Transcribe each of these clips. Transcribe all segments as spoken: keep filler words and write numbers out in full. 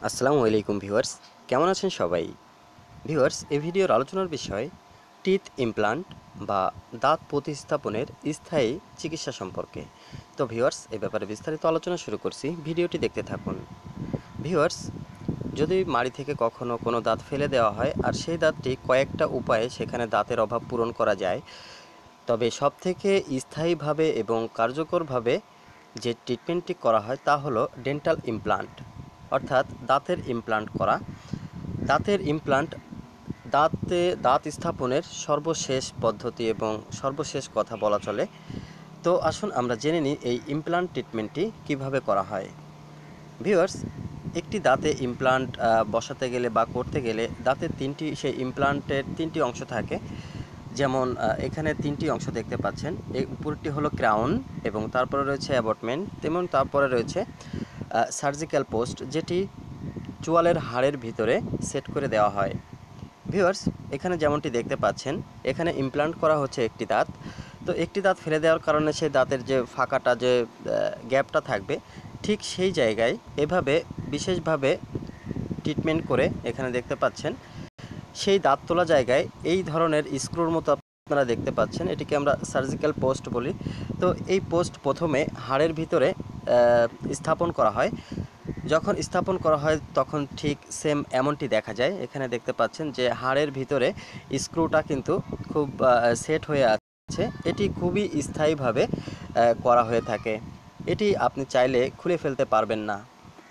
আসসালামু আলাইকুম ভিউয়ার্স, কেমন আছেন সবাই? ভিউয়ার্স, এই ভিডিওর আলোচনার বিষয় টিথ ইমপ্লান্ট বা দাঁত প্রতিস্থাপনের স্থায়ী চিকিৎসা সম্পর্কে। তো ভিউয়ার্স, এই ব্যাপারে বিস্তারিত আলোচনা শুরু করছি, ভিডিওটি দেখতে থাকুন। ভিউয়ার্স, যদি মাড়ি থেকে কখনো কোনো দাঁত ফেলে দেওয়া হয় আর সেই দাঁতটি কয়েকটা উপায়ে সেখানে দাঁতের অভাব পূরণ করা যায়, তবে সবথেকে স্থায়ীভাবে এবং কার্যকরভাবে যে ট্রিটমেন্টটি করা হয় তা হলো ডেন্টাল ইমপ্লান্ট, অর্থাৎ দাঁতের ইমপ্লান্ট করা। দাঁতের ইমপ্লান্ট দাঁতে দাঁত স্থাপনের সর্বশেষ পদ্ধতি এবং সর্বশেষ কথা বলা চলে। তো আসুন আমরা জেনে নিই এই ইমপ্লান্ট ট্রিটমেন্টটি কিভাবে করা হয়। ভিউয়ার্স, একটি দাঁতে ইমপ্লান্ট বসাতে গেলে বা করতে গেলে দাঁতের তিনটি সেই ইমপ্লান্টের তিনটি অংশ থাকে। যেমন এখানে তিনটি অংশ দেখতে পাচ্ছেন, এই উপরটি হলো ক্রাউন এবং তারপরে রয়েছে অ্যাবটমেন্ট, তেমন তারপরে রয়েছে সার্জিক্যাল পোস্ট, যেটি চোয়ালের হাড়ের ভিতরে সেট করে দেওয়া হয়। ভিউয়ার্স, এখানে যেমনটি দেখতে পাচ্ছেন, এখানে ইমপ্লান্ট করা হচ্ছে একটি দাঁত। তো একটি দাঁত ফেলে দেওয়ার কারণে সেই দাঁতের যে ফাঁকাটা, যে গ্যাপটা থাকবে, ঠিক সেই জায়গায় এভাবে বিশেষভাবে ট্রিটমেন্ট করে এখানে দেখতে পাচ্ছেন সেই দাঁত তোলা জায়গায় এই ধরনের স্ক্রুর মতো আপনারা দেখতে পাচ্ছেন, এটিকে আমরা সার্জিক্যাল পোস্ট বলি। তো এই পোস্ট প্রথমে হাড়ের ভিতরে স্থাপন করা হয়। যখন স্থাপন করা হয় তখন ঠিক সেম এমনটি দেখা যায়। এখানে দেখতে পাচ্ছেন যে হাড়ের ভিতরে স্ক্রুটা কিন্তু খুব সেট হয়ে আছে। এটি খুবই স্থায়ীভাবে করা হয়ে থাকে। এটি আপনি চাইলে খুলে ফেলতে পারবেন না।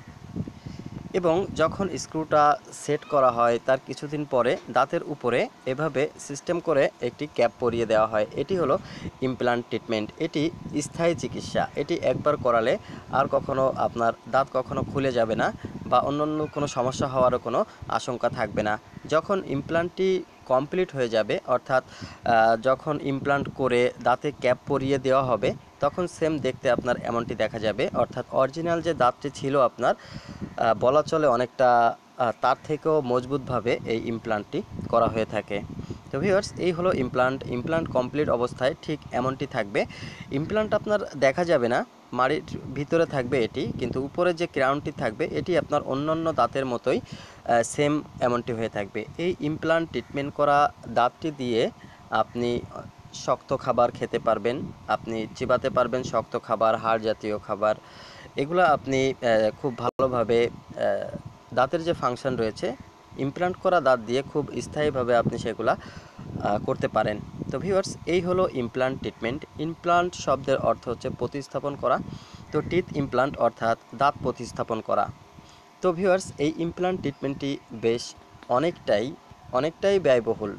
এবং যখন স্ক্রুটা সেট করা হয় তার কিছুদিন পরে দাঁতের উপরে এভাবে সিস্টেম করে একটি ক্যাপ পরিয়ে দেওয়া হয়। এটি হলো ইমপ্লান্ট ট্রিটমেন্ট। এটি স্থায়ী চিকিৎসা। এটি একবার করালে আর কখনো আপনার দাঁত কখনো খুলে যাবে না বা অন্যান্য কোনো সমস্যা হওয়ারও কোনো আশঙ্কা থাকবে না। যখন ইমপ্লান্টটি কমপ্লিট হয়ে যাবে, অর্থাৎ যখন ইমপ্লান্ট করে দাঁতে ক্যাপ পরিয়ে দেওয়া হবে, তখন সেম দেখতে আপনার এমনটি দেখা যাবে। অর্থাৎ অরিজিনাল যে দাঁতটি ছিল আপনার, বলা চলে অনেকটা তার থেকেও মজবুতভাবে এই ইমপ্লান্টটি করা হয়ে থাকে। তো ভিউয়ার্স, এই হলো ইমপ্লান্ট। ইমপ্লান্ট কমপ্লিট অবস্থায় ঠিক এমনটি থাকবে। ইমপ্লান্ট আপনার দেখা যাবে না, মাড়ির ভিতরে থাকবে এটি, কিন্তু উপরে যে ক্রাউনটি থাকবে এটি আপনার অন্যান্য দাঁতের মতোই সেম এমনটি হয়ে থাকবে। এই ইমপ্লান্ট ট্রিটমেন্ট করা দাঁতটি দিয়ে আপনি শক্ত খাবার খেতে পারবেন, আপনি চিবাতে পারবেন শক্ত খাবার, হাড় জাতীয় খাবার। এগুলো আপনি খুব ভালোভাবে দাঁতের যে ফাংশন রয়েছে ইমপ্লান্ট করা দাঁত দিয়ে খুব স্থায়ীভাবে আপনি সেগুলা করতে পারেন। তো ভিউয়ার্স, এই হলো ইমপ্লান্ট ট্রিটমেন্ট। ইমপ্লান্ট শব্দের অর্থ হচ্ছে প্রতিস্থাপন করা। তো টিথ ইমপ্লান্ট অর্থাৎ দাঁত প্রতিস্থাপন করা। তো ভিউয়ার্স, এই ইমপ্লান্ট ট্রিটমেন্টটি বেশ অনেকটাই অনেকটাই ব্যয়বহুল।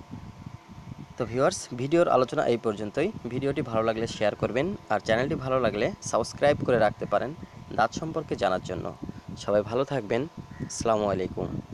তো ভিউয়ার্স, ভিডিওর আলোচনা এই পর্যন্তই। ভিডিওটি ভালো লাগলে শেয়ার করবেন, আর চ্যানেলটি ভালো লাগলে সাবস্ক্রাইব করে রাখতে পারেন দাঁত সম্পর্কে জানার জন্য। সবাই ভালো থাকবেন। আসসালামু আলাইকুম।